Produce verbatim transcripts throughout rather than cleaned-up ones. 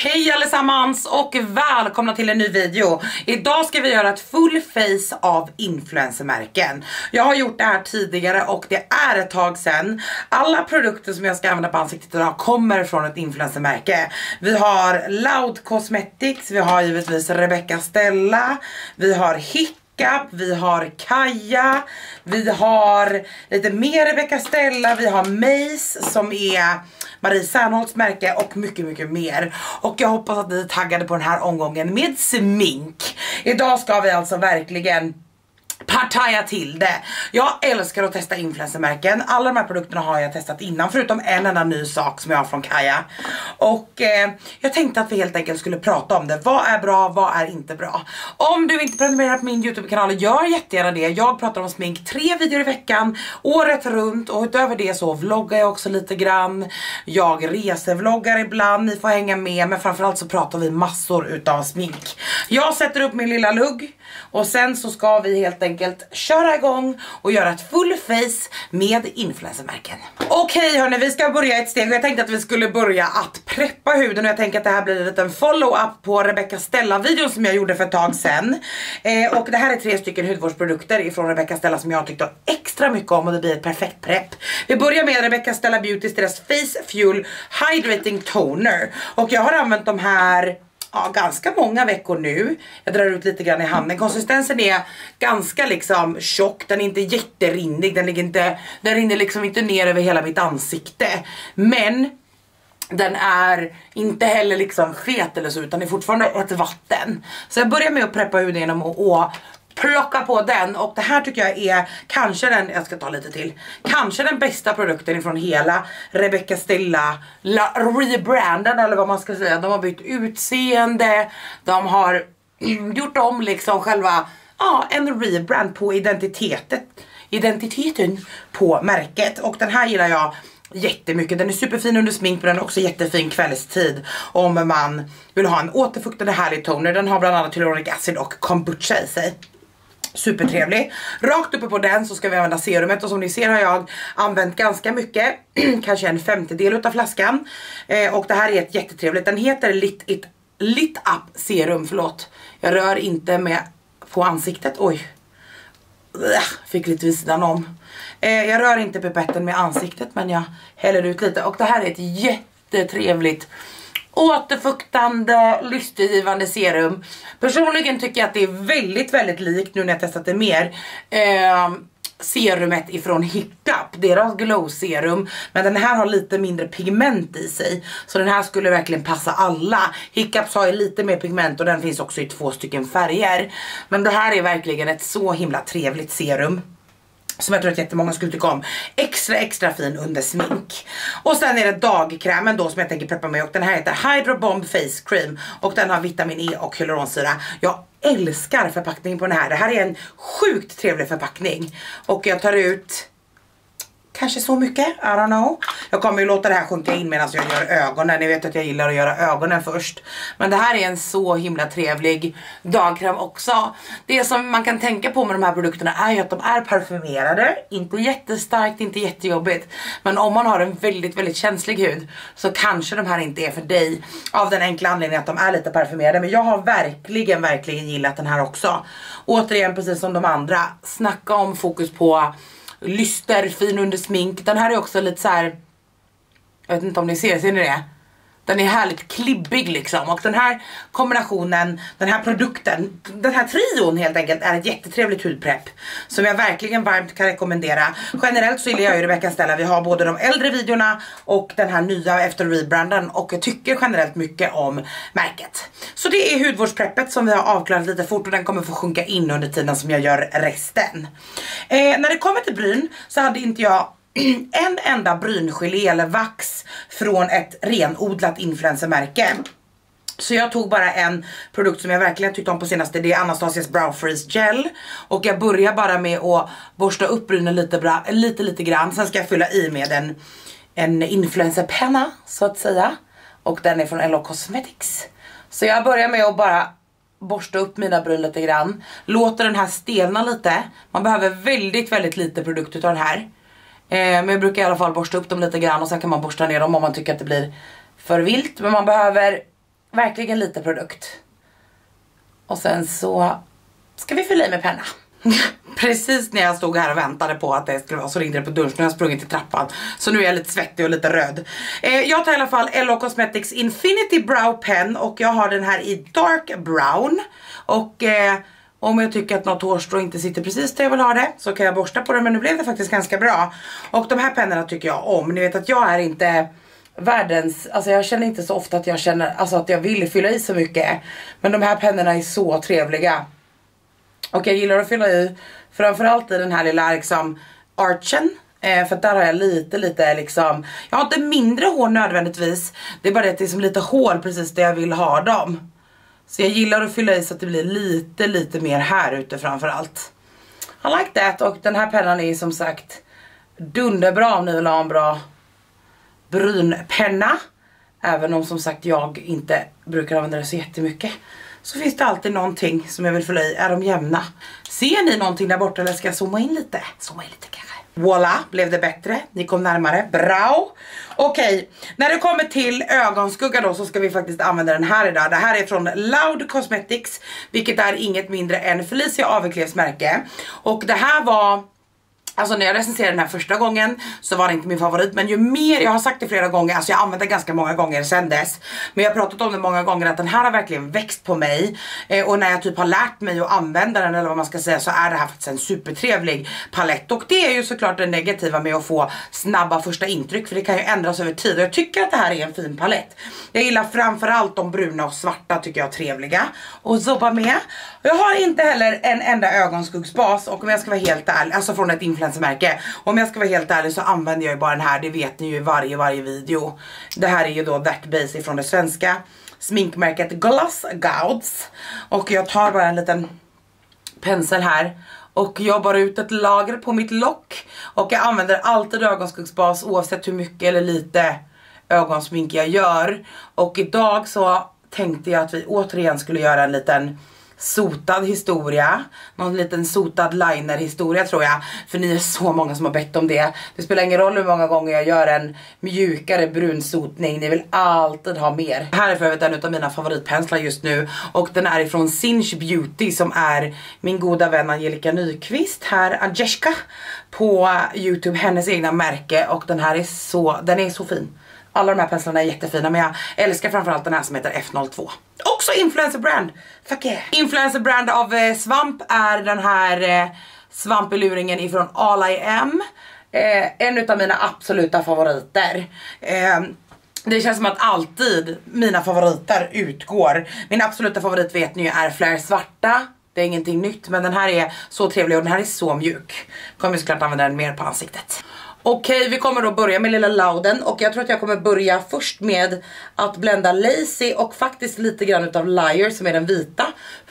Hej allesammans och välkomna till en ny video. Idag ska vi göra ett full face av influencermärken. Jag har gjort det här tidigare och det är ett tag sedan. Alla produkter som jag ska använda på ansiktet idag kommer från ett influencermärke. Vi har Loud Cosmetics, vi har givetvis Rebecca Stella, vi har Hick, vi har Kaja, vi har lite mer Rebecca Stella, vi har Mace som är Marie Serneholtz märke och mycket mycket mer. Och jag hoppas att ni är taggade på den här omgången med smink. Idag ska vi alltså verkligen partaja till det. Jag älskar att testa influencermärken. Alla de här produkterna har jag testat innan, förutom en enda ny sak som jag har från Kaja. Och eh, jag tänkte att vi helt enkelt skulle prata om det. Vad är bra, vad är inte bra? Om du inte prenumererar på min YouTube-kanal, gör jättegärna det. Jag pratar om smink tre videor i veckan, året runt. Och utöver det så vloggar jag också lite grann. Jag resevloggar ibland, ni får hänga med. Men framförallt så pratar vi massor utav smink. Jag sätter upp min lilla lugg. Och sen så ska vi helt enkelt köra igång och göra ett full face med influencermärken. Okej hörni, vi ska börja ett steg. Jag tänkte att vi skulle börja att preppa huden. Och jag tänker att det här blir en liten follow-up på Rebecca Stella-videon som jag gjorde för ett tag sedan. eh, Och det här är tre stycken hudvårdsprodukter ifrån Rebecca Stella som jag tyckte extra mycket om. Och det blir ett perfekt prepp. Vi börjar med Rebecca Stella Beautys, deras Face Fuel Hydrating Toner. Och jag har använt de här ja, ganska många veckor nu. Jag drar ut lite grann i handen. Konsistensen är ganska liksom tjock. Den är inte jätterinnig. Den, ligger inte, den rinner liksom inte ner över hela mitt ansikte. Men den är inte heller liksom fet eller så, utan det är fortfarande ett vatten. Så jag börjar med att preppa huden genom att å, plocka på den. Och det här tycker jag är kanske den, jag ska ta lite till, kanske den bästa produkten ifrån hela Rebecca Stella rebranden, eller vad man ska säga. De har bytt utseende, de har gjort om liksom själva, ja, en rebrand på identitetet identiteten på märket. Och den här gillar jag jättemycket. Den är superfin under smink, men den är också jättefin kvällstid om man vill ha en återfuktande härlig toner. Den har bland annat hyaluronic acid och kombucha i sig. Supertrevlig. Rakt uppe på den så ska vi använda serumet. Och som ni ser har jag använt ganska mycket. Kanske en femtedel utav flaskan. eh, Och det här är ett jättetrevligt. Den heter Lit, It, Lit Up Serum. Förlåt, jag rör inte med på ansiktet. Oj, fick lite vid sidan om. eh, Jag rör inte pipetten med ansiktet, men jag häller ut lite. Och det här är ett jättetrevligt återfuktande, lystgivande serum. Personligen tycker jag att det är väldigt, väldigt likt, nu när jag testat det mer, eh, serumet ifrån Hiccup, deras glow serum. Men den här har lite mindre pigment i sig, så den här skulle verkligen passa alla. Hiccups har ju lite mer pigment och den finns också i två stycken färger. Men det här är verkligen ett så himla trevligt serum som jag tror att jättemånga skulle tycka om. Extra extra fin under smink. Och sen är det dagkrämen då som jag tänker preppa med. Och den här heter Hydro Bomb Face Cream. Och den har vitamin E och hyaluronsyra. Jag älskar förpackningen på den här. Det här är en sjukt trevlig förpackning. Och jag tar ut kanske så mycket, I don't know. Jag kommer ju låta det här sjunka in medan jag gör ögonen. Ni vet att jag gillar att göra ögonen först. Men det här är en så himla trevlig dagkräm också. Det som man kan tänka på med de här produkterna är ju att de är parfymerade. Inte jättestarkt, inte jättejobbigt. Men om man har en väldigt, väldigt känslig hud så kanske de här inte är för dig. Av den enkla anledningen att de är lite parfymerade. Men jag har verkligen, verkligen gillat den här också. Återigen, precis som de andra. Snacka om fokus på lyster, fin under smink. Den här är också lite så här, jag vet inte om ni ser, ser ni det? Den är härligt klibbig liksom. Och den här kombinationen, den här produkten, den här trion helt enkelt, är ett jättetrevligt hudprepp som jag verkligen varmt kan rekommendera. Generellt så gillar jag ju Rebecca Stella. Vi har både de äldre videorna och den här nya efter rebranden. Och jag tycker generellt mycket om märket. Så det är hudvårdspreppet som vi har avklarat lite fort. Och den kommer få sjunka in under tiden som jag gör resten. eh, När det kommer till bryn så hade inte jag en enda bryngelé eller vax från ett renodlat influencermärke. Så jag tog bara en produkt som jag verkligen tyckte om på senaste. Det är Anastasias Brow Freeze Gel. Och jag börjar bara med att borsta upp brynen lite, bra, lite, lite grann. Sen ska jag fylla i med en, en influencerpenna så att säga. Och den är från L O Cosmetics. Så jag börjar med att bara borsta upp mina bryn lite grann. Låter den här stelna lite. Man behöver väldigt, väldigt lite produkt utav den här. Men jag brukar i alla fall borsta upp dem lite grann och sen kan man borsta ner dem om man tycker att det blir för vilt. Men man behöver verkligen lite produkt. Och sen så ska vi fylla i med penna. Precis när jag stod här och väntade på att det skulle vara så ringde det på dörren. Nu har jag sprungit till trappan. Så nu är jag lite svettig och lite röd. eh, Jag tar i alla fall L O Cosmetics Infinity Brow Pen. Och jag har den här i Dark Brown. Och eh, om jag tycker att något hårstrå inte sitter precis där jag vill ha det, så kan jag borsta på det. Men nu blev det faktiskt ganska bra. Och de här pennorna tycker jag om. Ni vet att jag är inte världens, alltså jag känner inte så ofta att jag känner, alltså att jag vill fylla i så mycket. Men de här pennorna är så trevliga. Och jag gillar att fylla i framförallt i den här lilla liksom archen. Eh, för där har jag lite, lite liksom, jag har inte mindre hår nödvändigtvis. Det är bara att det är som lite hål precis där jag vill ha dem. Så jag gillar att fylla i så att det blir lite, lite mer här ute framförallt. I like that. Och den här pennan är som sagt dunderbra om ni vill ha en bra brynpenna. Även om som sagt jag inte brukar använda det så jättemycket. Så finns det alltid någonting som jag vill fylla i. Är de jämna? Ser ni någonting där borta eller ska jag zooma in lite? Zooma in lite kanske. Voila, blev det bättre. Ni kom närmare. Bra. Okej, okay. När det kommer till ögonskugga då så ska vi faktiskt använda den här idag. Det här är från Loud Cosmetics. Vilket är inget mindre än Felicia Aviklevs märke. Och det här var... Alltså när jag recenserade den här första gången så var det inte min favorit. Men ju mer, jag har sagt det flera gånger, alltså jag har använt den ganska många gånger sedan dess. Men jag har pratat om det många gånger att den här har verkligen växt på mig. eh, Och när jag typ har lärt mig att använda den eller vad man ska säga, så är det här faktiskt en supertrevlig palett. Och det är ju såklart det negativa med att få snabba första intryck, för det kan ju ändras över tid. Och jag tycker att det här är en fin palett. Jag gillar framförallt de bruna och svarta, tycker jag är trevliga och jobba med. Jag har inte heller en enda ögonskuggsbas. Och om jag ska vara helt ärlig, alltså från ett influencermärke, om jag ska vara helt ärlig så använder jag ju bara den här. Det vet ni ju i varje, varje video. Det här är ju då That Base från det svenska sminkmärket Gloss Gouds. Och jag tar bara en liten pensel här och jobbar ut ett lager på mitt lock. Och jag använder alltid ögonskuggsbas oavsett hur mycket eller lite ögonsmink jag gör. Och idag så tänkte jag att vi återigen skulle göra en liten sotad historia. Någon liten sotad liner historia tror jag. För ni är så många som har bett om det. Det spelar ingen roll hur många gånger jag gör en mjukare brunsotning. Ni vill alltid ha mer. Det här är för övrigt en av mina favoritpenslar just nu. Och den är ifrån Sinch Beauty, som är min goda vän Angelica Nyqvist här, Agnieszka, på YouTube, hennes egna märke. Och den här är så, den är så fin. Alla de här penslarna är jättefina, men jag älskar framförallt den här som heter F noll två. Också influencer brand. Fuck yeah. Influencer brand av eh, svamp är den här eh, svampeluringen ifrån All I Am. Eh, en av mina absoluta favoriter. Eh, det känns som att alltid mina favoriter utgår. Min absoluta favorit vet ni ju är Flare svarta. Det är ingenting nytt, men den här är så trevlig och den här är så mjuk. Kommer såklart använda den mer på ansiktet. Okej, vi kommer då börja med lilla Louden. Och jag tror att jag kommer börja först med att blända Lazy och faktiskt lite grann utav Liar, som är den vita.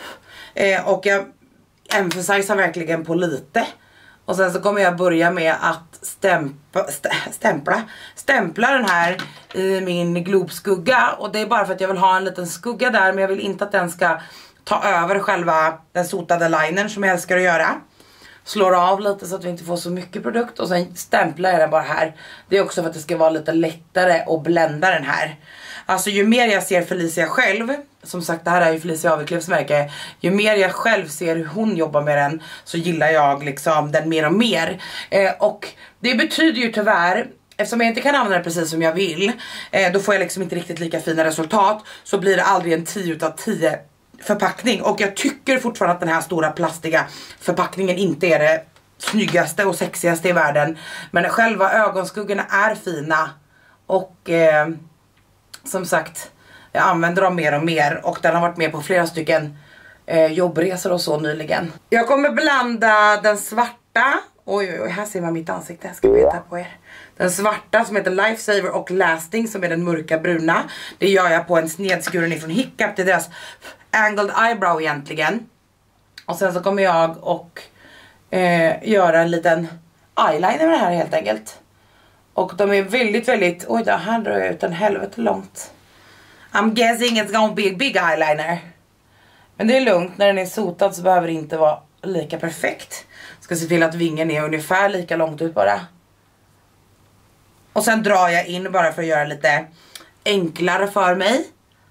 eh, Och jag emphasizar verkligen på lite. Och sen så kommer jag börja med att stämpa, stä, stämpla Stämpla den här i min globskugga. Och det är bara för att jag vill ha en liten skugga där, men jag vill inte att den ska ta över själva den sotade linern som jag älskar att göra. Slår av lite så att vi inte får så mycket produkt. Och sen stämplar jag den bara här. Det är också för att det ska vara lite lättare att blända den här. Alltså ju mer jag ser Felicia själv, som sagt det här är ju Felicia Aviklevs märke. Ju mer jag själv ser hur hon jobbar med den, så gillar jag liksom den mer och mer. eh, Och det betyder ju tyvärr, eftersom jag inte kan använda det precis som jag vill, eh, då får jag liksom inte riktigt lika fina resultat. Så blir det aldrig en tio utav tio förpackning. Och jag tycker fortfarande att den här stora plastiga förpackningen inte är det snyggaste och sexigaste i världen. Men själva ögonskuggorna är fina. Och eh, som sagt, jag använder dem mer och mer. Och den har varit med på flera stycken eh, jobbresor och så nyligen. Jag kommer blanda den svarta. Oj oj oj, här ser man mitt ansikte. Jag ska veta på er. Den svarta som heter Lifesaver och Lasting, som är den mörka bruna. Det gör jag på en snedskuren ifrån Hiccup. Det är deras angled eyebrow egentligen. Och sen så kommer jag och eh, göra en liten eyeliner med det här helt enkelt. Och de är väldigt väldigt, oj då, här drar jag ut en helvete långt. I'm guessing it's gonna be a big eyeliner. Men det är lugnt, när den är sotad så behöver det inte vara lika perfekt. Ska se till att vingen är ungefär lika långt ut bara. Och sen drar jag in bara för att göra lite enklare för mig.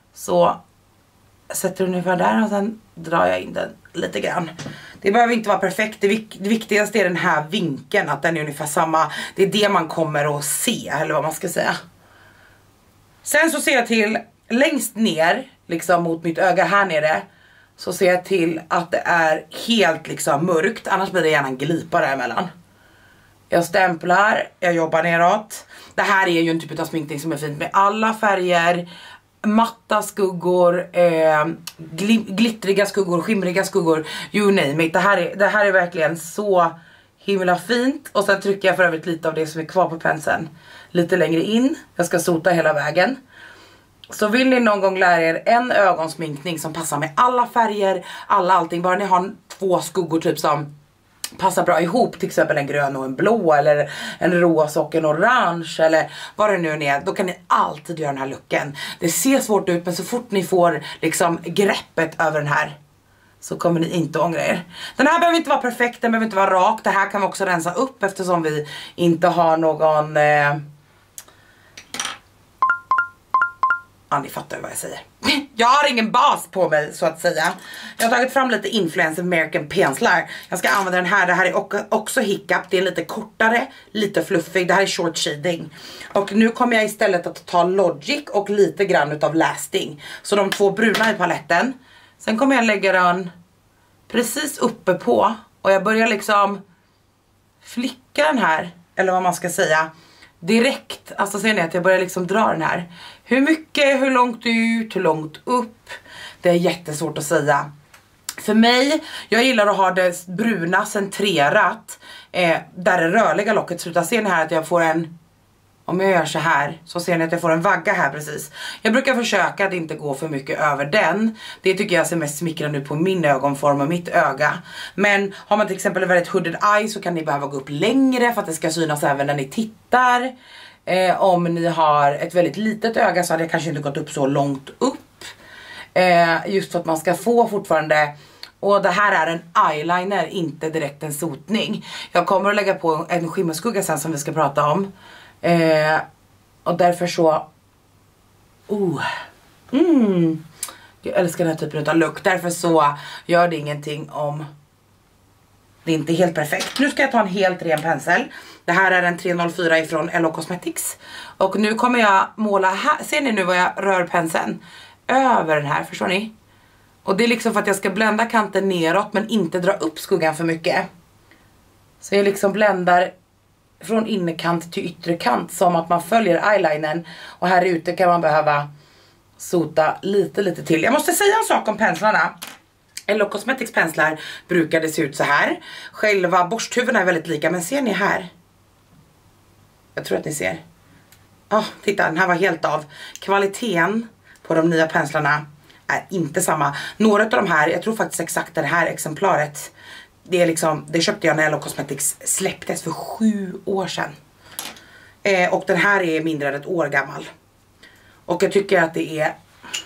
Så sätter ungefär där och sen drar jag in den lite grann. Det behöver inte vara perfekt. Det, vik det viktigaste är den här vinkeln, att den är ungefär samma. Det är det man kommer att se, eller vad man ska säga. Sen så ser jag till längst ner, liksom mot mitt öga här nere, så ser jag till att det är helt liksom mörkt. Annars blir det gärna en glipa däremellan. Jag stämplar, jag jobbar neråt. Det här är ju en typ av sminkning som är fint med alla färger. Matta skuggor, eh, gl glittriga skuggor, skimriga skuggor, you name it. Det här är, det här är verkligen så himla fint. Och sen trycker jag för övrigt lite av det som är kvar på penseln lite längre in. Jag ska sota hela vägen. Så vill ni någon gång lära er en ögonsminkning som passar med alla färger, alla allting. Bara ni har två skuggor typ som passar bra ihop, till exempel en grön och en blå, eller en rosa och en orange, eller vad det nu är, då kan ni alltid göra den här looken. Det ser svårt ut, men så fort ni får liksom greppet över den här så kommer ni inte ångra er. Den här behöver inte vara perfekt, den behöver inte vara rak. Det här kan vi också rensa upp eftersom vi inte har någon eh... ja, ni fattar ju vad jag säger. Jag har ingen bas på mig, så att säga. Jag har tagit fram lite Influencer American penslar. Jag ska använda den här. Det här är också hiccup. Det är lite kortare, lite fluffig. Det här är short shading. Och nu kommer jag istället att ta Logic och lite grann utav Lasting. Så de två bruna i paletten. Sen kommer jag lägga den precis uppe på. Och jag börjar liksom flicka den här, eller vad man ska säga, direkt. Alltså ser ni att jag börjar liksom dra den här. Hur mycket, hur långt ut, hur långt upp. Det är jättesvårt att säga. För mig, jag gillar att ha det bruna centrerat. Eh, där det rörliga locket slutar. Ser ni här att jag får en... Om jag gör så här så ser ni att jag får en vagga här precis. Jag brukar försöka att inte gå för mycket över den. Det tycker jag ser mest smickrande ut på min ögonform och mitt öga. Men har man till exempel en väldigt hooded eye så kan ni behöva gå upp längre för att det ska synas även när ni tittar. Eh, om ni har ett väldigt litet öga så hade jag kanske inte gått upp så långt upp. Eh, just för att man ska få fortfarande... Och det här är en eyeliner, inte direkt en sotning. Jag kommer att lägga på en skimmerskugga sen som vi ska prata om. Eh, och därför så oh, mm, jag älskar den här typen av look. Därför så gör det ingenting om det inte är helt perfekt. Nu ska jag ta en helt ren pensel. Det här är en tre noll fyra ifrån L O Cosmetics. Och nu kommer jag måla här. Ser ni nu vad jag rör penseln över den här, förstår ni? Och det är liksom för att jag ska blända kanten neråt men inte dra upp skuggan för mycket. Så jag liksom bländar från innerkant till yttre kant som att man följer eyelinern. Och här ute kan man behöva sota lite lite till. Jag måste säga en sak om penslarna. L O Cosmetics penslar brukar det se ut så här. Själva borsthuvudena är väldigt lika, men ser ni här? Jag tror att ni ser. Ja, oh, titta, den här var helt av. Kvaliteten på de nya penslarna är inte samma. Några av de här, jag tror faktiskt exakt det här exemplaret, det är liksom, det köpte jag när L O Cosmetics släpptes för sju år sedan. Eh, och den här är mindre än ett år gammal. Och jag tycker att det är...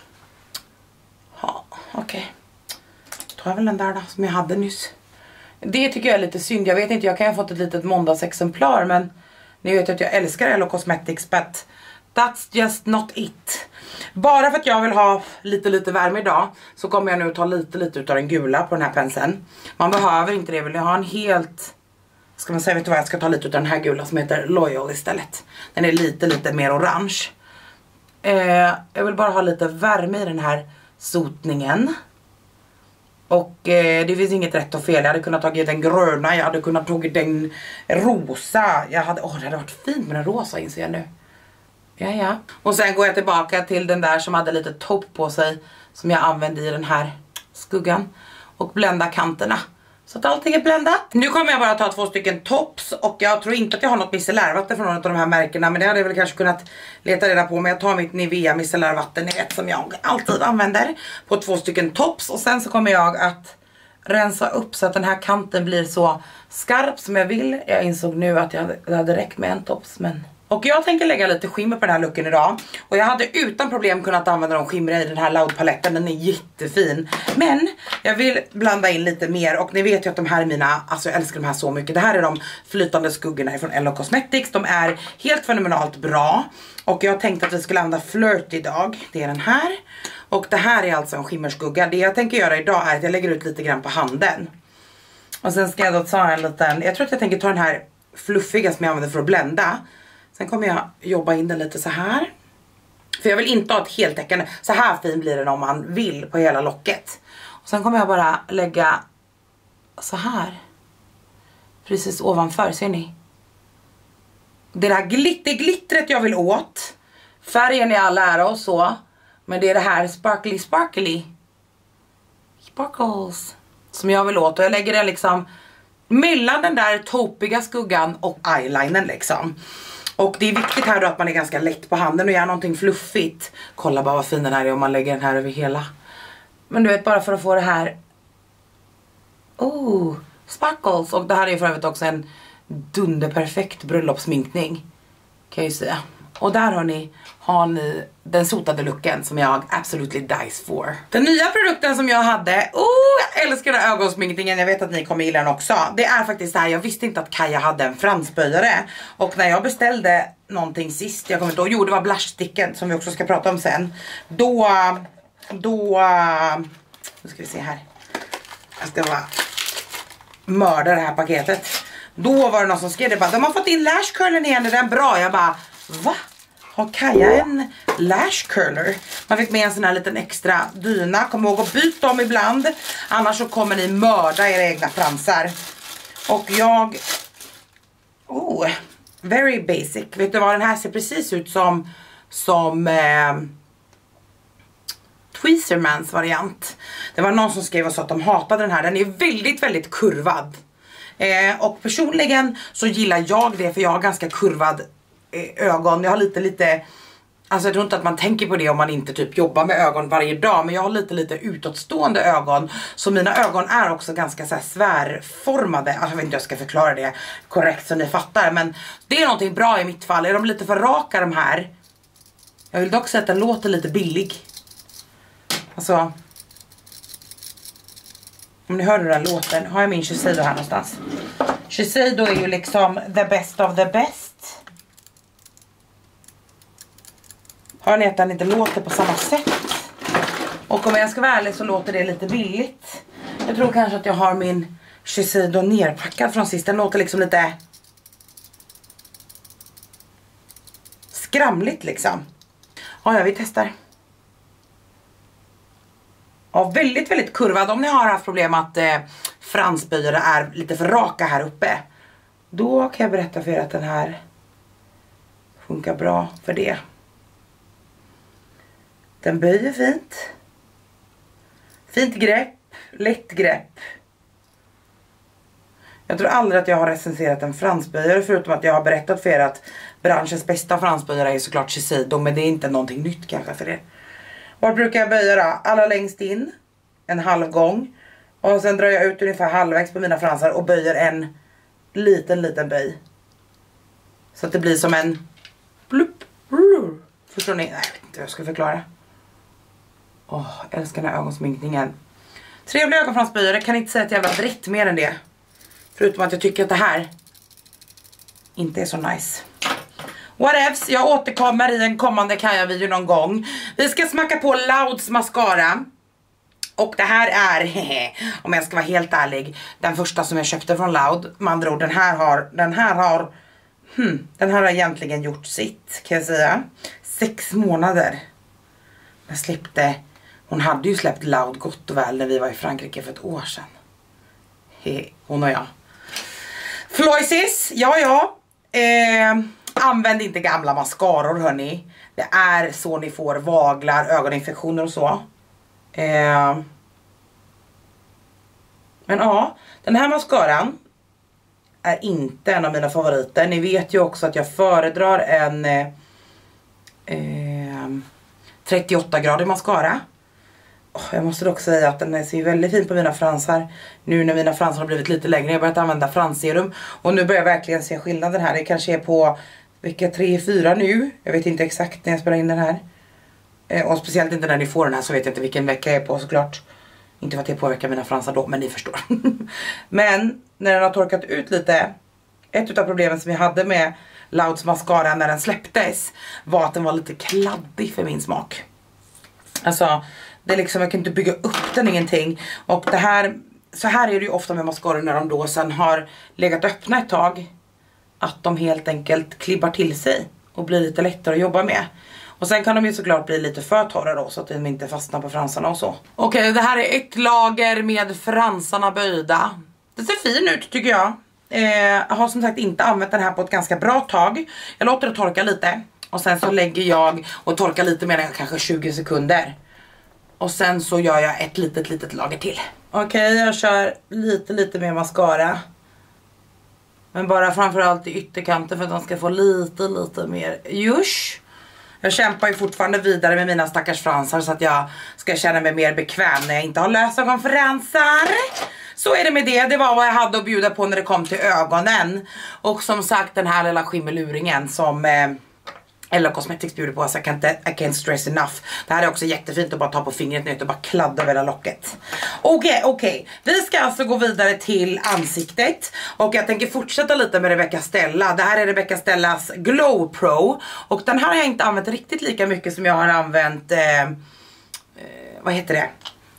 Ja, okej. Okay. Tar jag väl den där då, som jag hade nyss. Det tycker jag är lite synd. Jag vet inte, jag kan ha fått ett litet måndagsexemplar, men ni vet att jag älskar L O Cosmetics, but that's just not it. Bara för att jag vill ha lite lite värme idag så kommer jag nu ta lite lite utav den gula på den här penseln. Man behöver inte det, vill jag ha en helt... Ska man säga, vet du vad, jag ska ta lite utav den här gula som heter Loyal istället. Den är lite lite mer orange. Eh, jag vill bara ha lite värme i den här sotningen. Och eh, det finns inget rätt och fel. Jag hade kunnat tagit den gröna, jag hade kunnat tagit den rosa. Jag hade, åh, det hade varit fint med den rosa, inser jag nu. Ja, ja. Och sen går jag tillbaka till den där som hade lite topp på sig, som jag använde i den här skuggan. Och blända kanterna. Så att allting är bländat. Nu kommer jag bara ta två stycken tops. Och jag tror inte att jag har något micellärvatten från något av de här märkena. Men det hade jag väl kanske kunnat leta reda på. Men jag tar mitt Nivea micellärvatten, ni vet, som jag alltid använder. På två stycken tops. Och sen så kommer jag att rensa upp så att den här kanten blir så skarp som jag vill. Jag insåg nu att jag hade, det hade räckt med en tops, men... Och jag tänker lägga lite skimmer på den här looken idag. Och jag hade utan problem kunnat använda de skimmer i den här Loud-paletten. Den är jättefin. Men jag vill blanda in lite mer. Och ni vet ju att de här är mina, alltså jag älskar de här så mycket. Det här är de flytande skuggorna från L O Cosmetics. De är helt fenomenalt bra. Och jag tänkte att vi skulle använda Flirt idag. Det är den här. Och det här är alltså en skimmerskugga. Det jag tänker göra idag är att jag lägger ut lite grann på handen. Och sen ska jag då ta en liten, jag tror att jag tänker ta den här fluffiga som jag använder för att blända. Sen kommer jag jobba in den lite så här. För jag vill inte ha ett heltäckande. Så här fin blir den om man vill på hela locket. Och sen kommer jag bara lägga så här. Precis ovanför, ser ni? Det är det här glitter, glittret jag vill åt. Färgen är all ära och så. Men det är det här sparkly sparkly. Sparkles. Som jag vill åt. Och jag lägger den liksom mellan den där taupiga skuggan och eyelinern liksom. Och det är viktigt här då att man är ganska lätt på handen och gör någonting fluffigt. Kolla bara vad fin den här är om man lägger den här över hela. Men du vet, bara för att få det här. Oh, sparkles. Och det här är för övrigt också en dunderperfekt bröllopssminkning. Kan jag ju säga. Och där har ni, har ni den sotade looken som jag absolutely dies for. Den nya produkten som jag hade, oh jag älskar den här ögonsminkningen, jag vet att ni kommer gilla den också. Det är faktiskt så här, jag visste inte att Kaja hade en fransböjare. Och när jag beställde någonting sist, jag kommer inte ihåg, jo det var blushsticken som vi också ska prata om sen. Då, då, nu ska vi se här. Jag ska bara mörda det här paketet. Då var det någon som skrev det bara, de har fått in lash curlen igen, är den bra? Jag bara, va? Har Kaja en lash curler? Man fick med en sån här liten extra dyna. Kom ihåg att byta dem ibland. Annars så kommer ni mörda era egna fransar. Och jag... Oh, very basic. Vet du vad, den här ser precis ut som... Som... Eh, Tweezermans variant. Det var någon som skrev och sa att de hatade den här. Den är väldigt, väldigt kurvad. Eh, och personligen så gillar jag det, för jag har ganska kurvad ögon. Jag har lite lite, alltså jag tror inte att man tänker på det om man inte typ jobbar med ögon varje dag, men jag har lite lite utåtstående ögon, så mina ögon är också ganska så här svärformade. Alltså jag vet inte hur jag ska förklara det korrekt så ni fattar, men det är någonting bra i mitt fall. Är de lite för raka de här? Jag vill dock säga att den låter lite billig. Alltså, om ni hör hur den låter, har jag min Shiseido här någonstans. Shiseido är ju liksom the best of the best. Hör ni att den inte låter på samma sätt? Och om jag ska vara ärlig så låter det lite billigt. Jag tror kanske att jag har min Shiseido nerpackad från sist. Den låter liksom lite skramligt liksom. Ja, vi testar. Ja, väldigt, väldigt kurvad. Om ni har haft problem att eh, fransböjare är lite för raka här uppe, då kan jag berätta för er att den här funkar bra för det. Den böjer fint. Fint grepp. Lätt grepp. Jag tror aldrig att jag har recenserat en fransböjare, förutom att jag har berättat för er att branschens bästa fransböjare är såklart Shiseido, men det är inte någonting nytt kanske för er. Var brukar jag böja då? Alla längst in. En halv gång. Och sen drar jag ut ungefär halvvägs på mina fransar och böjer en liten liten böj. Så att det blir som en blup. Förstår ni? Nej, jag vet inte hur jag ska förklara. Åh, oh, jag älskar den här ögonsminkningen. Trevliga ögonfransböjare, kan inte säga ett jävla dritt mer än det. Förutom att jag tycker att det här inte är så nice. Whatevs, jag återkommer i en kommande Kaja-video någon gång. Vi ska smaka på Louds mascara. Och det här är, om jag ska vara helt ärlig, den första som jag köpte från Loud. Med andra ord, den här har, den här har, hmm, den här har egentligen gjort sitt, kan jag säga. Sex månader. Jag släppte, hon hade ju släppt Loud gott och väl när vi var i Frankrike för ett år sedan. He, hon och jag. Floisis, ja ja. Eh, använd inte gamla mascaror hörni. Det är så ni får vaglar, ögoninfektioner och så. Eh, men ja, den här mascaran är inte en av mina favoriter. Ni vet ju också att jag föredrar en eh, eh, trettioåtta gradig mascara. Oh, jag måste dock säga att den ser väldigt fin på mina fransar. Nu när mina fransar har blivit lite längre. Jag har börjat använda fransserum. Och nu börjar jag verkligen se skillnaden här. Det kanske är på vecka tre fyra nu. Jag vet inte exakt när jag spelar in den här. Eh, och speciellt inte när ni får den här så vet jag inte vilken vecka jag är på såklart. Inte för att jag påverkar mina fransar då, men ni förstår. Men när den har torkat ut lite. Ett av problemen som jag hade med Louds mascara när den släpptes var att den var lite kladdig för min smak. Alltså, det är liksom, jag kan inte bygga upp den ingenting. Och det här, så här är det ju ofta med mascara när de då sen har legat öppna ett tag. Att de helt enkelt klibbar till sig och blir lite lättare att jobba med. Och sen kan de ju såklart bli lite för torra då så att de inte fastnar på fransarna och så. Okej, okay, det här är ett lager med fransarna böjda. Det ser fin ut tycker jag. Eh, jag har som sagt inte använt den här på ett ganska bra tag. Jag låter det torka lite. Och sen så lägger jag och torkar lite mer än kanske tjugo sekunder. Och sen så gör jag ett litet litet lager till. Okej, okay, jag kör lite lite mer mascara. Men bara framförallt i ytterkanten för att de ska få lite lite mer ljus. Jag kämpar ju fortfarande vidare med mina stackars fransar så att jag ska känna mig mer bekväm när jag inte har lösögonfransar. Så är det med det, det var vad jag hade att bjuda på när det kom till ögonen. Och som sagt den här lilla skimmeluringen som eh, L O Cosmetics bjuder på, så jag kan inte, I can't stress enough. Det här är också jättefint att bara ta på fingret nu och bara kladda över hela locket. Okej, okay, okej. Okay. Vi ska alltså gå vidare till ansiktet. Och jag tänker fortsätta lite med Rebecca Stella. Det här är Rebecca Stellas Glow Pro. Och den här har jag inte använt riktigt lika mycket som jag har använt eh, eh, vad heter det?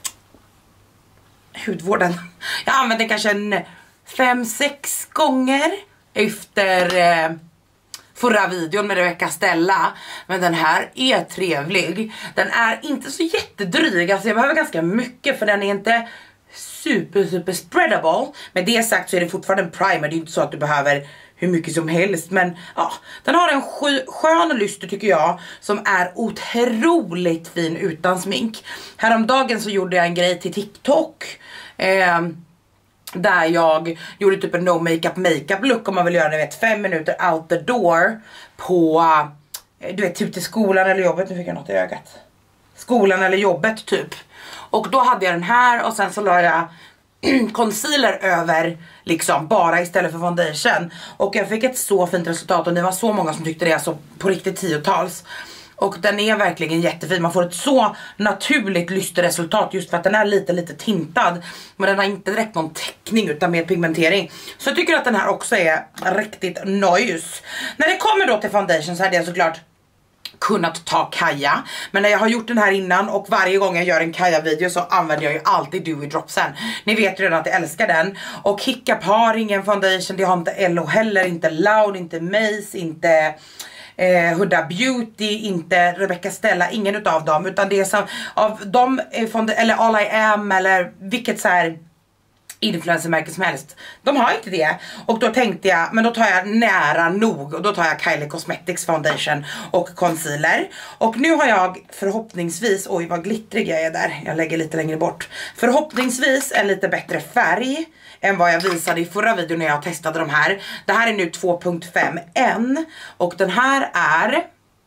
Hudvården. Jag har använt den kanske en fem sex gånger efter eh, förra videon med Rebecca Stella. Men den här är trevlig. Den är inte så jättedryg. Alltså jag behöver ganska mycket för den är inte super super spreadable. Med det sagt så är det fortfarande en primer. Det är inte så att du behöver hur mycket som helst. Men ja, den har en skön lyster tycker jag. Som är otroligt fin utan smink. Häromdagen så gjorde jag en grej till TikTok. Eh... Där jag gjorde typ en no makeup makeup look om man vill göra det, vet, fem minuter out the door på, du vet, typ till skolan eller jobbet. Nu fick jag något i ögat. Skolan eller jobbet typ. Och då hade jag den här och sen så la jag concealer över liksom bara istället för foundation. Och jag fick ett så fint resultat och det var så många som tyckte det, alltså på riktigt tiotals. Och den är verkligen jättefin. Man får ett så naturligt lysterresultat just för att den är lite lite tintad. Men den har inte direkt någon täckning utan mer pigmentering. Så jag tycker att den här också är riktigt nice. När det kommer då till foundation så hade jag såklart kunnat ta Kaja. Men när jag har gjort den här innan och varje gång jag gör en Kaja-video så använder jag ju alltid Dewy Dropsen. Ni vet ju redan att jag älskar den. Och Hiccup har ingen foundation. Det har inte L O heller, inte Loud, inte Maze, inte... Eh, Huda Beauty, inte Rebecca Stella, ingen utav dem, utan det är som av dem, eller All I Am eller vilket så här influencermärke som helst. De har inte det. Och då tänkte jag, men då tar jag nära nog och då tar jag Kylie Cosmetics foundation och concealer. Och nu har jag förhoppningsvis, oj vad glittrig jag är där, jag lägger lite längre bort. Förhoppningsvis en lite bättre färg än vad jag visade i förra videon när jag testade de här. Det här är nu två punkt fem N och den här är...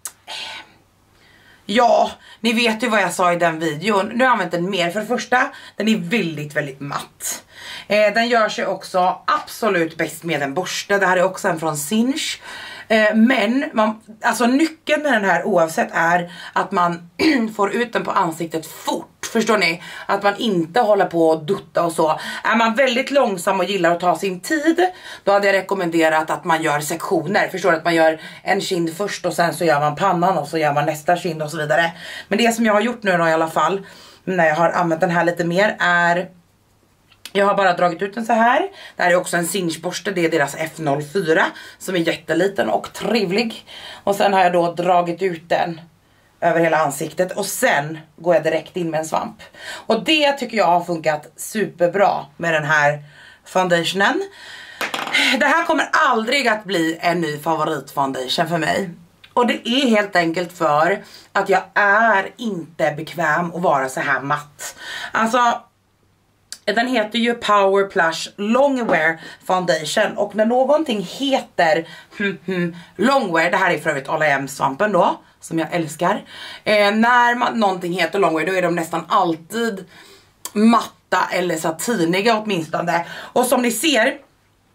Ja, ni vet ju vad jag sa i den videon. Nu har jag använt den mer. För det första, den är väldigt, väldigt matt. Eh, den gör sig också absolut bäst med en borste. Det här är också en från Sinch. Eh, men, man, alltså nyckeln med den här oavsett är att man får ut den på ansiktet fort. Förstår ni? Att man inte håller på att dutta och så. Är man väldigt långsam och gillar att ta sin tid, då hade jag rekommenderat att man gör sektioner. Förstår du? Att man gör en kind först och sen så gör man pannan och så gör man nästa kind och så vidare. Men det som jag har gjort nu då i alla fall, när jag har använt den här lite mer, är... Jag har bara dragit ut den så här. Det här är också en Sinch-borste, det är deras F noll fyra som är jätteliten och trevlig. Och sen har jag då dragit ut den över hela ansiktet och sen går jag direkt in med en svamp. Och det tycker jag har funkat superbra med den här foundationen. Det här kommer aldrig att bli en ny favoritfoundation för mig. Och det är helt enkelt för att jag är inte bekväm att vara så här matt. Alltså... Den heter ju Power Plush Longwear Foundation. Och när någonting heter hmm, hmm, Longwear, det här är för övrigt All I Am svampen då, som jag älskar. Eh, när man, någonting heter Longwear, då är de nästan alltid matta eller satiniga åtminstone. Och som ni ser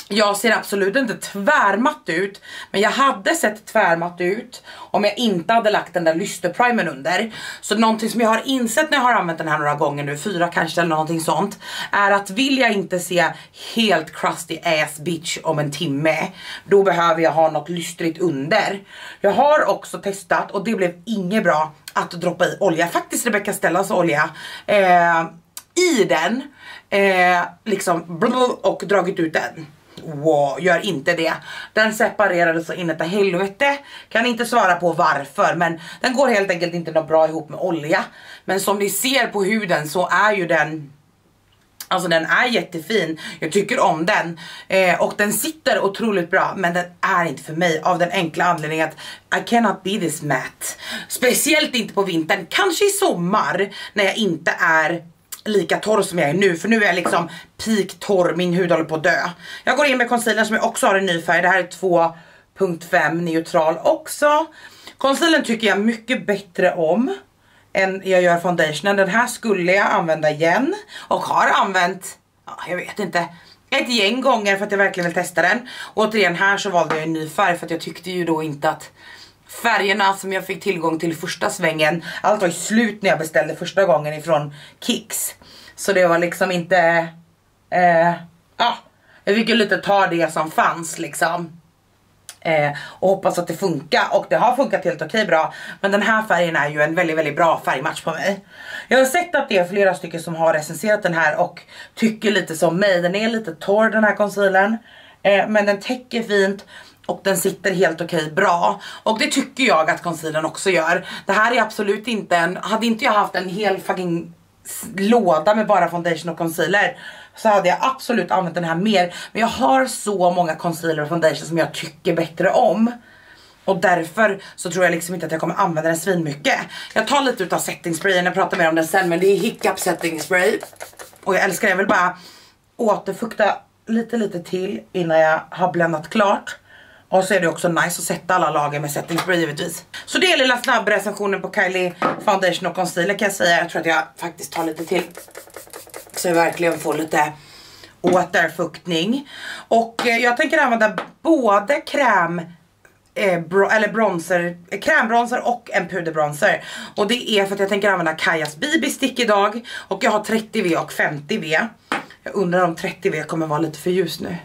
jag ser absolut inte tvärmatt ut, men jag hade sett tvärmatt ut om jag inte hade lagt den där lysterprimen under. Så någonting som jag har insett när jag har använt den här några gånger nu, fyra kanske eller någonting sånt, är att vill jag inte se helt crusty ass bitch om en timme, då behöver jag ha något lystrigt under. Jag har också testat, och det blev inget bra, att droppa i olja, faktiskt Rebecca Stellas olja, eh, i den, eh, liksom och dragit ut den. Wow, gör inte det. Den separerade så inåt helvete. Kan inte svara på varför, men den går helt enkelt inte något bra ihop med olja. Men som ni ser på huden så är ju den, alltså den är jättefin. Jag tycker om den, eh, och den sitter otroligt bra, men den är inte för mig av den enkla anledningen att I cannot be this matte. Speciellt inte på vintern, kanske i sommar när jag inte är lika torr som jag är nu, för nu är jag liksom peak torr, min hud håller på att dö. Jag går in med concealer som jag också har en ny färg. Det här är två punkt fem neutral också. Concealern tycker jag mycket bättre om än jag gör foundationen. Den här skulle jag använda igen och har använt, ja, jag vet inte, ett gäng gånger för att jag verkligen vill testa den. Och återigen, här så valde jag en ny färg för att jag tyckte ju då inte att färgerna som jag fick tillgång till första svängen, allt var ju slut när jag beställde första gången ifrån Kicks. Så det var liksom inte, eh, ja, jag fick ju lite ta det som fanns liksom. Eh, och hoppas att det funkar, och det har funkat helt okej bra. Men den här färgen är ju en väldigt väldigt bra färgmatch på mig. Jag har sett att det är flera stycken som har recenserat den här och tycker lite som mig. Den är lite torr, den här concealern, eh, men den täcker fint. Och den sitter helt okej bra. Och det tycker jag att concealern också gör. Det här är absolut inte en, hade inte jag haft en hel fucking låda med bara foundation och concealer, så hade jag absolut använt den här mer. Men jag har så många concealer och foundation som jag tycker bättre om. Och därför så tror jag liksom inte att jag kommer använda den svin mycket. Jag tar lite utav setting sprayen, jag pratar mer om den sen, men det är Hiccup setting spray. Och jag älskar det, jag vill bara återfukta lite lite till innan jag har bländat klart. Och så är det också nice att sätta alla lager med setting spray givetvis. Så det är lilla snabb recensionen på Kylie foundation och concealer kan jag säga. Jag tror att jag faktiskt tar lite till, så jag verkligen får lite återfuktning. Och eh, jag tänker använda både kräm eh, bro, eller bronzer, eh, krämbronzer och en puderbronzer. Och det är för att jag tänker använda Kajas B B stick idag. Och jag har trettio V och femtio V. Jag undrar om trettio V kommer vara lite för ljus nu.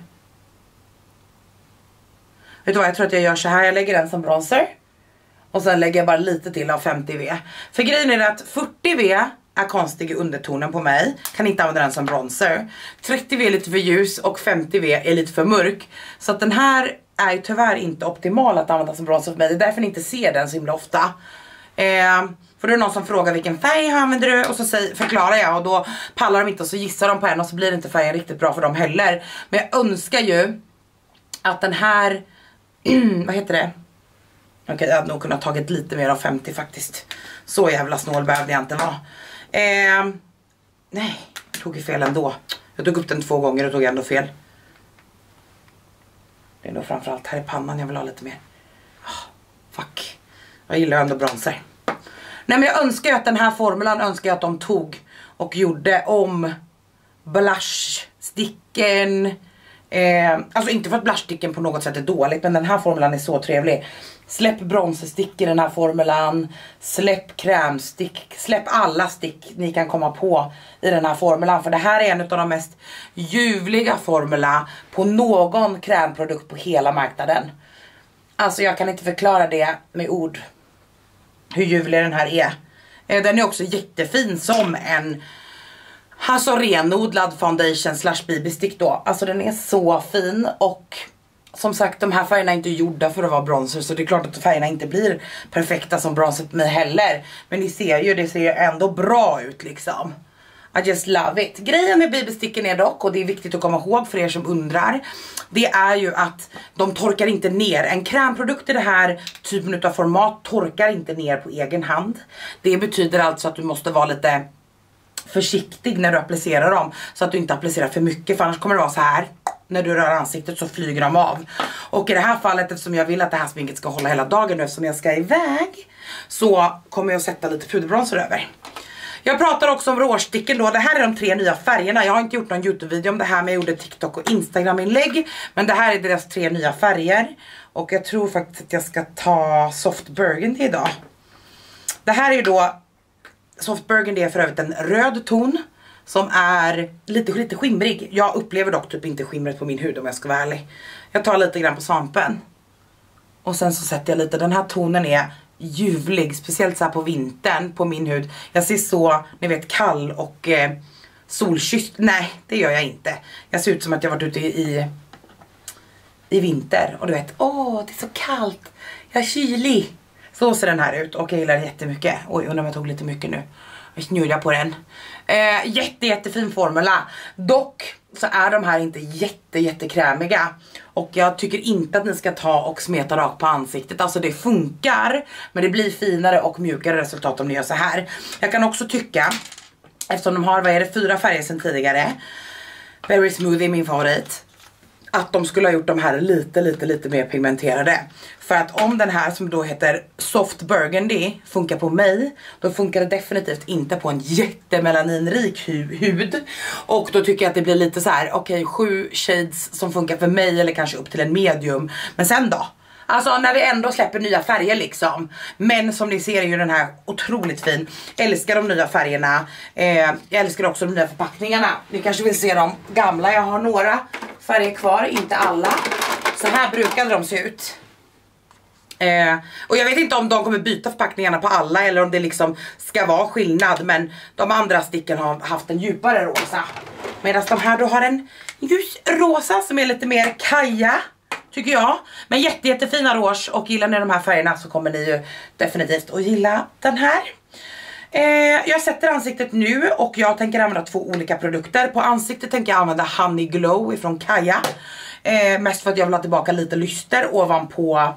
Vet du vad, jag tror att jag gör så här. Jag lägger den som bronzer. Och sen lägger jag bara lite till av femtio V. För grejen är att fyrtio V är konstig i undertonen på mig. Kan inte använda den som bronzer. trettio V är lite för ljus och femtio V är lite för mörk. Så att den här är ju tyvärr inte optimal att använda som bronzer för mig. Det är därför ni inte ser den så himla ofta. Eh, för då är det någon som frågar vilken färg använder du, och så säger, förklarar jag, och då pallar de inte och så gissar de på en och så blir det inte färgen riktigt bra för dem heller. Men jag önskar ju att den här vad heter det? Okej, okay, jag hade nog kunnat tagit lite mer av femtio faktiskt. Så jävla snål behövde jag inte vara. Eh, nej, jag tog ju fel ändå. Jag tog upp den två gånger och tog ändå fel. Det är nog framförallt här i pannan jag vill ha lite mer. Oh, fuck. Jag gillar ändå bronzer. Nej, men jag önskar att den här formulan önskar jag att de tog och gjorde om blushsticken. Eh, alltså inte för att blushsticken på något sätt är dåligt, men den här formulan är så trevlig. Släpp bronzerstick i den här formulan. Släpp krämstick. Släpp alla stick ni kan komma på i den här formulan. För det här är en av de mest ljuvliga formula på någon krämprodukt på hela marknaden. Alltså jag kan inte förklara det med ord, hur ljuvlig den här är. eh, Den är också jättefin som en, alltså renodlad foundation slash B B stick då. Alltså den är så fin. Och som sagt, de här färgerna är inte gjorda för att vara bronzer, så det är klart att färgerna inte blir perfekta som bronzer på mig heller. Men ni ser ju, det ser ju ändå bra ut liksom. I just love it. Grejen med B B-sticken är dock, och det är viktigt att komma ihåg för er som undrar, det är ju att de torkar inte ner. En krämprodukt i det här typen av format torkar inte ner på egen hand. Det betyder alltså att du måste vara lite försiktig när du applicerar dem, så att du inte applicerar för mycket, för annars kommer det vara så här. När du rör ansiktet så flyger de av. Och i det här fallet, eftersom jag vill att det här sminket ska hålla hela dagen nu, eftersom jag ska iväg, så kommer jag sätta lite puderbronzer över. Jag pratar också om råsticken då. Det här är de tre nya färgerna. Jag har inte gjort någon YouTube-video om det här, men jag gjorde TikTok och Instagram-inlägg. Men det här är deras tre nya färger. Och jag tror faktiskt att jag ska ta Soft Burgundy idag. Det här är ju då, Soft Burgundy är för övrigt en röd ton som är lite, lite skimrig. Jag upplever dock typ inte skimret på min hud om jag ska vara ärlig. Jag tar lite grann på svampen. Och sen så sätter jag lite, den här tonen är ljuvlig, speciellt så här på vintern på min hud. Jag ser så, ni vet, kall och eh, solkysst. Nej, det gör jag inte. Jag ser ut som att jag varit ute i i vinter. Och du vet, åh, det är så kallt. Jag är kylig. Så ser den här ut och jag gillar den jättemycket. Oj, undrar om jag tog lite mycket nu. Jag snurrar på den. Eh, jätte, jättefin formula. Dock så är de här inte jätte, jättekrämiga. Och jag tycker inte att ni ska ta och smeta rakt på ansiktet. Alltså det funkar, men det blir finare och mjukare resultat om ni gör så här. Jag kan också tycka, eftersom de har, vad är det, fyra färger sedan tidigare. Very Smoothie är min favorit. Att de skulle ha gjort de här lite, lite, lite mer pigmenterade. För att om den här som då heter Soft Burgundy funkar på mig, då funkar det definitivt inte på en jättemelaninrik hu hud. Och då tycker jag att det blir lite så här, okej, okay, sju shades som funkar för mig eller kanske upp till en medium. Men sen då? Alltså när vi ändå släpper nya färger liksom. Men som ni ser är ju den här otroligt fin. Älskar de nya färgerna. Eh, jag älskar också de nya förpackningarna. Ni kanske vill se de gamla. Jag har några färger kvar, inte alla. Så här brukade de se ut. Eh, och jag vet inte om de kommer byta förpackningarna på alla eller om det liksom ska vara skillnad. Men de andra sticken har haft en djupare rosa. Medan de här då har en ljusrosa som är lite mer kaja, tycker jag. Men jätte, jättefina rouge. Och gillar ni de här färgerna så kommer ni ju definitivt att gilla den här. Eh, jag sätter ansiktet nu och jag tänker använda två olika produkter. På ansiktet tänker jag använda Honey Glow ifrån Kaja. Eh, mest för att jag vill ha tillbaka lite lyster ovanpå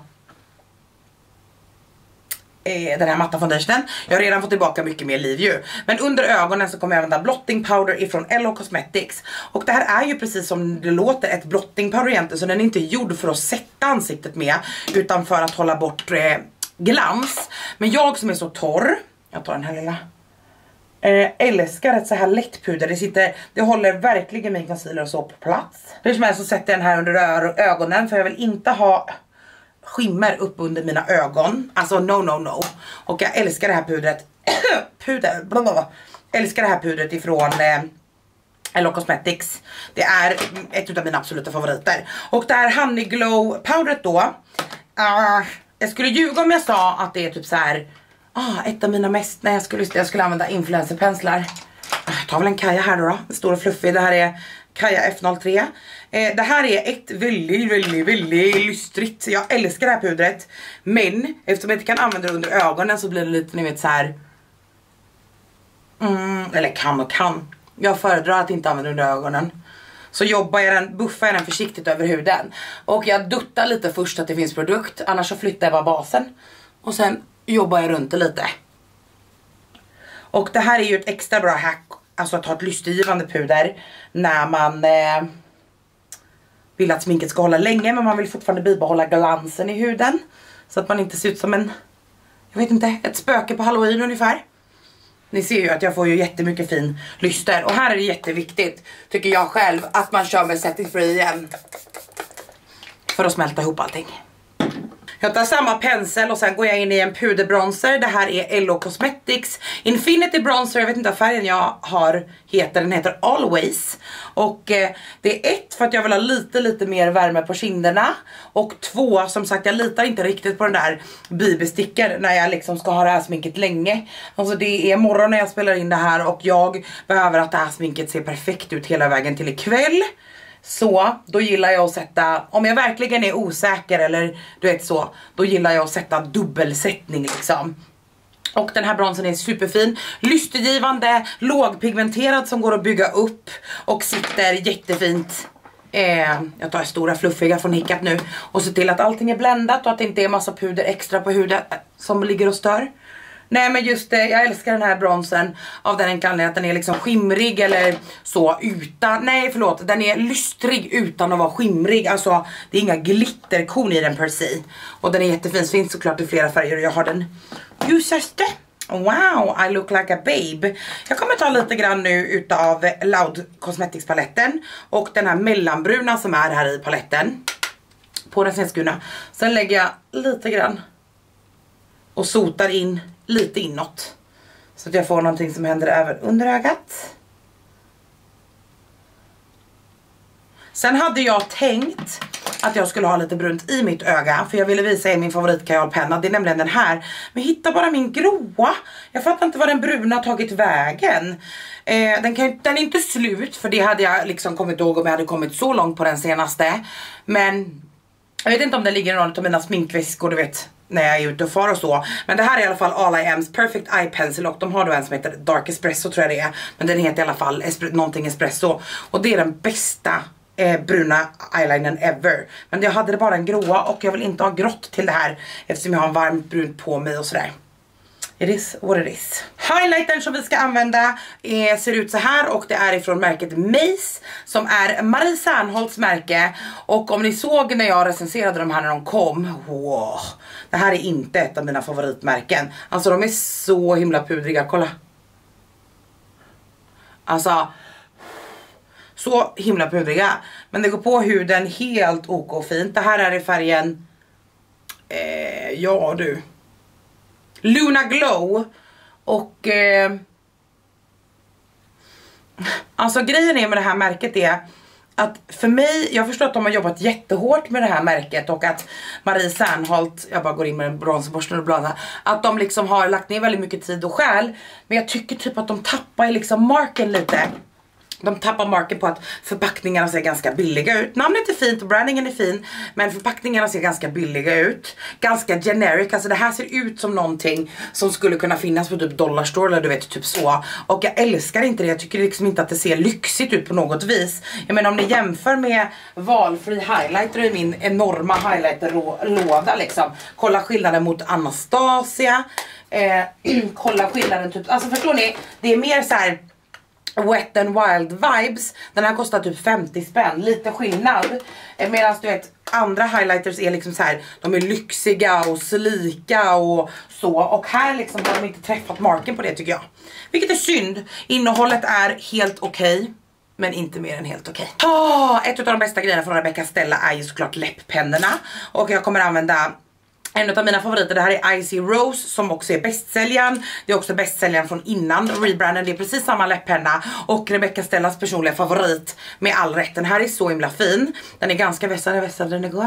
eh, den här matta foundationen. Jag har redan fått tillbaka mycket mer liv ju. Men under ögonen så kommer jag använda blotting powder ifrån L O Cosmetics. Och det här är ju precis som det låter ett blotting powder egentligen. Så den är inte gjord för att sätta ansiktet med, utan för att hålla bort eh, glans. Men jag som är så torr, jag tar den här lilla, eh, älskar ett så här lätt puder. Det sitter, det håller verkligen min concealer och så på plats. Hur som helst så sätter jag den här under ögonen, för jag vill inte ha skimmer upp under mina ögon. Alltså no no no. Och jag älskar det här pudret. Puder. Blablabla. Älskar det här pudret ifrån eh, L O Cosmetics. Det är ett av mina absoluta favoriter. Och det här Honey Glow powdret då. Uh, jag skulle ljuga om jag sa att det är typ så här. Ah, ett av mina mest. Nej, jag skulle, jag skulle använda influencerpenslar. Jag tar väl en Kaja här då. då. Det står fluffig. Det här är Kaja F noll tre. Eh, det här är ett väldigt, väldigt, väldigt lystrigt. Jag älskar det här pudret. Men eftersom jag inte kan använda det under ögonen så blir det lite, ni vet, så här. Mm, eller kan och kan. Jag föredrar att inte använda under ögonen. Så jobbar jag den, buffar jag den försiktigt över huden. Och jag duttar lite först att det finns produkt. Annars så flyttar jag bara basen. Och sen jobbar jag runt det lite. Och det här är ju ett extra bra hack. Alltså att ha ett lystergivande puder när man eh, vill att sminket ska hålla länge, men man vill fortfarande bibehålla glansen i huden. Så att man inte ser ut som en, jag vet inte, ett spöke på Halloween ungefär. Ni ser ju att jag får ju jättemycket fin lyster. Och här är det jätteviktigt, tycker jag själv, att man kör med setting free igen. För att smälta ihop allting. Jag tar samma pensel och sen går jag in i en puderbronzer. Det här är L O Cosmetics Infinity Bronzer. Jag vet inte vad färgen jag har heter. Den heter Always. Och eh, det är ett, för att jag vill ha lite lite mer värme på kinderna. Och två, som sagt, jag litar inte riktigt på den där B B-sticker när jag liksom ska ha det här sminket länge. Alltså det är morgon när jag spelar in det här och jag behöver att det här sminket ser perfekt ut hela vägen till ikväll. Så då gillar jag att sätta, om jag verkligen är osäker eller du vet så, då gillar jag att sätta dubbelsättning liksom. Och den här bronsen är superfin, lystergivande, lågpigmenterad som går att bygga upp och sitter jättefint. Eh, jag tar stora fluffiga från Hiccup nu och ser till att allting är bländat och att det inte är massa puder extra på huden som ligger och stör. Nej, men just det, jag älskar den här bronsen av den enkla anledningen att den är liksom skimrig eller så utan, nej förlåt, den är lystrig utan att vara skimrig. Alltså det är inga glitterkorn i den per se. Och den är jättefin, så finns såklart i flera färger och jag har den ljusaste. Wow, I look like a babe. Jag kommer ta lite grann nu utav Loud Cosmetics paletten och den här mellanbruna som är här i paletten på den senskurna. Sen lägger jag lite grann och sotar in lite inåt så att jag får någonting som händer även under ögat. Sen hade jag tänkt att jag skulle ha lite brunt i mitt öga, för jag ville visa er min favoritkajalpenna. Det är nämligen den här. Men hitta bara min gråa. Jag fattar inte vad den bruna har tagit vägen. Eh, den, kan, den är inte slut, för det hade jag liksom kommit ihåg om jag hade kommit så långt på den senaste. Men jag vet inte om det ligger i någon av mina sminkväskor, du vet, när jag är ute och far och så. Men det här är i alla fall All I Am's Perfect Eye Pencil, och de har då en som heter Dark Espresso, tror jag det är. Men den heter i alla fall espre någonting espresso. Och det är den bästa Eh, bruna eyelinern ever. Men jag hade det bara en gråa och jag vill inte ha grått till det här eftersom jag har en varmt brunt på mig och sådär. It is what it is. Highlightern som vi ska använda eh, ser ut så här, och det är ifrån märket Mace som är Marie Serneholtz märke. Och om ni såg när jag recenserade de här när de kom, wow, det här är inte ett av mina favoritmärken. Alltså de är så himla pudriga, kolla. Alltså så himla pudriga. Men det går på huden helt ok fint. Det här är i färgen eh, ja du Luna Glow. Och eh, alltså grejen är med det här märket är att för mig, jag förstår att de har jobbat jättehårt med det här märket, och att Marie Serneholtz, jag bara går in med en bronsborsten och blandar, att de liksom har lagt ner väldigt mycket tid och själ. Men jag tycker typ att de tappar liksom marken lite. De tappar marken på att förpackningarna ser ganska billiga ut. Namnet är fint och brandingen är fin, men förpackningarna ser ganska billiga ut. Ganska generic, alltså det här ser ut som någonting som skulle kunna finnas på typ Dollarstore eller du vet, typ så. Och jag älskar inte det, jag tycker liksom inte att det ser lyxigt ut på något vis. Jag menar om ni jämför med valfri highlighter i min enorma highlighter-låda liksom. Kolla skillnaden mot Anastasia. Eh, kolla skillnaden typ, alltså förstår ni, det är mer så här Wet n Wild vibes. Den här kostar typ femtio spänn. Lite skillnad. Medan du vet, andra highlighters är liksom så här, de är lyxiga och slika och så. Och här liksom har de inte träffat marken på det, tycker jag. Vilket är synd. Innehållet är helt okej, okay, men inte mer än helt okej. Okay. Oh, ett av de bästa grejerna från Rebecca Stella är ju såklart läpppennorna. Och jag kommer använda en av mina favoriter, det här är Icy Rose som också är bästsäljaren. Det är också bästsäljaren från innan rebranden. Det är precis samma läpppenna och Rebecca Stellas personliga favorit med all rätt. Den här är så himla fin. Den är ganska vässad, jag vässade den igår.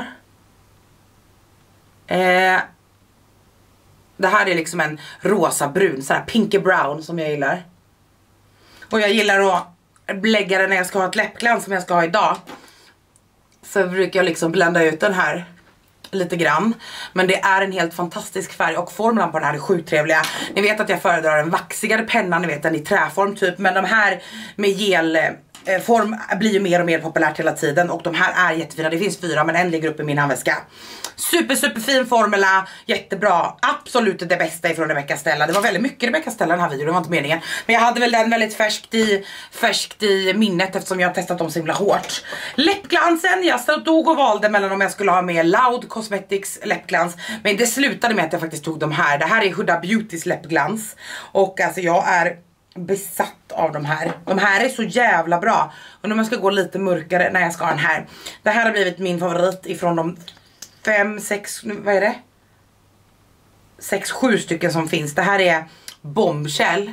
Eh, det här är liksom en rosa brun, så här pinky brown som jag gillar. Och jag gillar att lägga den när jag ska ha ett läppglans som jag ska ha idag. Så brukar jag liksom blända ut den här lite grann. Men det är en helt fantastisk färg och formen på den här är sjukt trevliga. Ni vet att jag föredrar en vaxigare penna, ni vet den i träform typ. Men de här med gelform blir ju mer och mer populärt hela tiden. Och de här är jättefina, det finns fyra men en ligger uppe i min handväska. Super super fin formula, jättebra. Absolut det bästa ifrån Rebecca Stella. Det var väldigt mycket Rebecca Stella den här videon, det var inte meningen. Men jag hade väl den väldigt färskt i, färskt i minnet eftersom jag har testat dem så himla hårt. Läppglansen, jag stod och valde mellan om jag skulle ha med Loud Cosmetics läppglans. Men det slutade med att jag faktiskt tog de här. Det här är Huda Beautys läppglans. Och alltså jag är besatt av de här. De här är så jävla bra. Och när man ska gå lite mörkare när jag ska ha den här. Det här har blivit min favorit ifrån de fem, sex, vad är det? Sex, sju stycken som finns. Det här är Bombshell.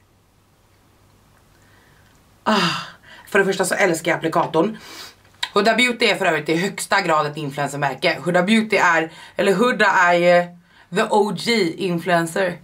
Ah, för det första så älskar jag applikatorn. Huda Beauty är för övrigt i högsta grad ett influencermärke. Huda Beauty är, eller Huda är uh, the O G influencer.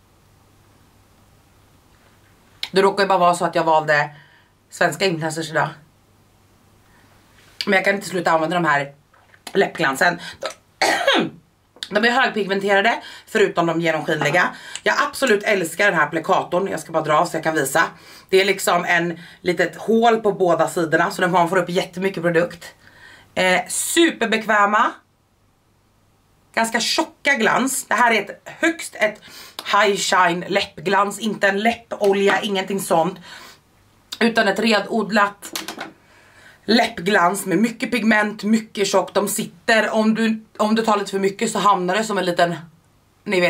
Det råkar ju bara vara så att jag valde svenska influencers idag. Men jag kan inte sluta använda de här läppglansen. De är högpigmenterade förutom de genomskinliga. Jag absolut älskar den här applikatorn. Jag ska bara dra så jag kan visa. Det är liksom en litet hål på båda sidorna så man får upp jättemycket produkt. Eh, superbekväma. Ganska tjocka glans. Det här är ett högst ett high shine läppglans. Inte en läppolja, ingenting sånt. Utan ett redodlat läppglans med mycket pigment, mycket tjock. De sitter, om du, om du tar lite för mycket så hamnar det som en liten, ni vet,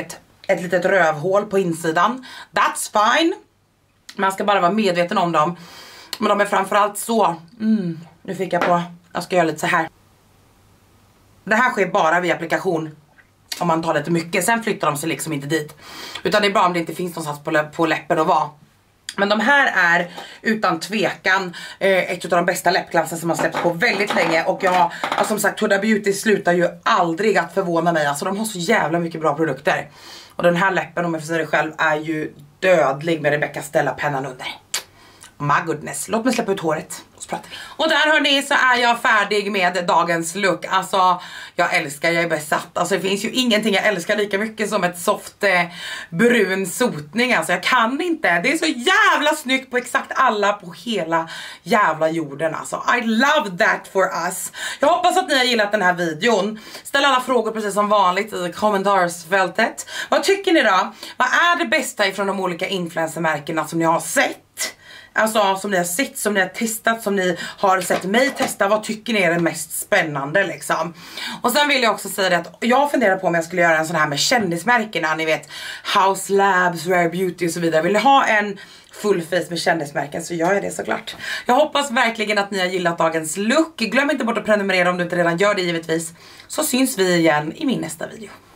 ett litet rövhål på insidan. That's fine. Man ska bara vara medveten om dem. Men de är framförallt så. Mm, nu fick jag på. Jag ska göra lite så här. Det här sker bara vid applikation. Om man tar lite mycket. Sen flyttar de sig liksom inte dit. Utan det är bara om det inte finns någonstans på, på läppen att vara. Men de här är utan tvekan eh, ett av de bästa läppglansen som har släppts på väldigt länge. Och jag har, alltså, som sagt, Huda Beauty slutar ju aldrig att förvåna mig. Alltså de har så jävla mycket bra produkter. Och den här läppen, om jag får säga det själv, är ju dödlig med Rebecca Stella pennan under. My goodness, låt mig släppa ut håret. Så pratar vi. Och där hörni så är jag färdig med dagens look. Alltså jag älskar, jag är besatt. Alltså det finns ju ingenting jag älskar lika mycket som ett soft eh, brun sotning. Alltså jag kan inte, det är så jävla snyggt på exakt alla på hela jävla jorden. Alltså I love that for us. Jag hoppas att ni har gillat den här videon. Ställ alla frågor precis som vanligt i kommentarsfältet. Vad tycker ni då? Vad är det bästa ifrån de olika influencermärkena som ni har sett? Alltså som ni har sett, som ni har testat, som ni har sett mig testa. Vad tycker ni är det mest spännande liksom? Och sen vill jag också säga det att jag funderar på om jag skulle göra en sån här med kändismärkena. Ni vet House Labs, Rare Beauty och så vidare. Vill ni ha en full face med kändismärken så gör jag det såklart. Jag hoppas verkligen att ni har gillat dagens look. Glöm inte bort att prenumerera om du inte redan gör det givetvis. Så syns vi igen i min nästa video.